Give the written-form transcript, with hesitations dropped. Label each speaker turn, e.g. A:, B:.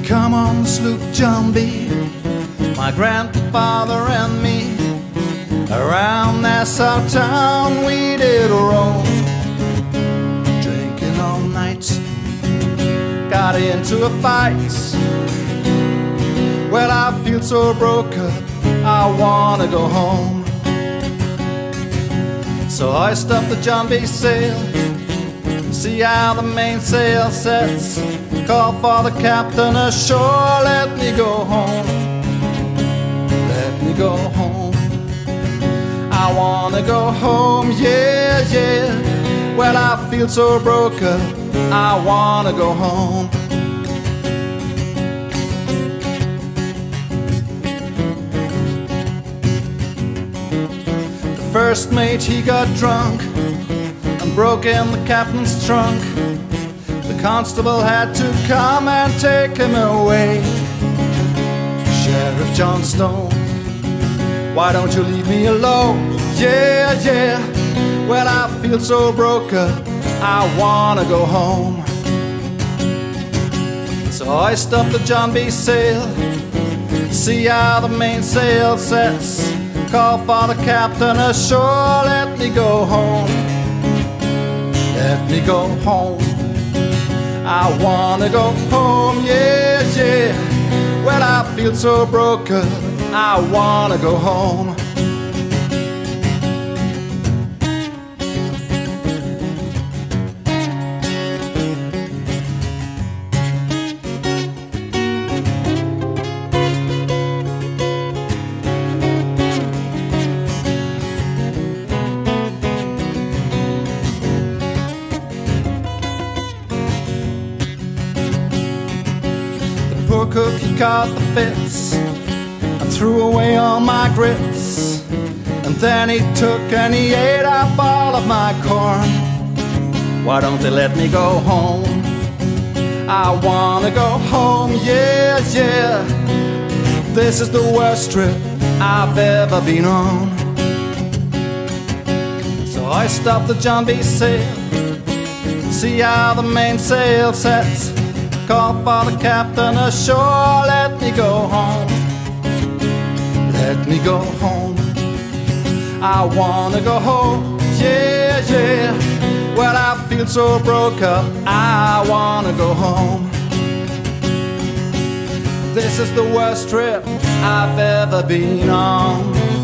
A: come on the sloop John B, my grandfather and me. Around Nassau town we did roam, drinking all night, got into a fight. Well, I feel so broke up, I wanna go home. So I stopped the John B sail, see how the mainsail sets, call for the captain ashore, let me go home, let me go home. I wanna go home, yeah, yeah. Well, I feel so broke up, I wanna go home. The first mate, he got drunk and broke in the captain's trunk. The constable had to come and take him away. Sheriff John Stone, why don't you leave me alone? Yeah, yeah. Well, I feel so broke up, I wanna go home. So I stopped the John B sail, see how the mainsail sets, call for the captain ashore, let me go home, let me go home. I wanna go home, yeah, yeah. Well, I feel so broke up, I wanna go home. Poor cook, he caught the fits and threw away all my grits. And then he took and he ate up all of my corn. Why don't they let me go home? I wanna go home, yeah, yeah. This is the worst trip I've ever been on. So I stopped the John B sail, see how the mainsail sets, call for the captain ashore, let me go home, let me go home. I wanna go home, yeah, yeah. Well, I feel so broke up, I wanna go home. This is the worst trip I've ever been on.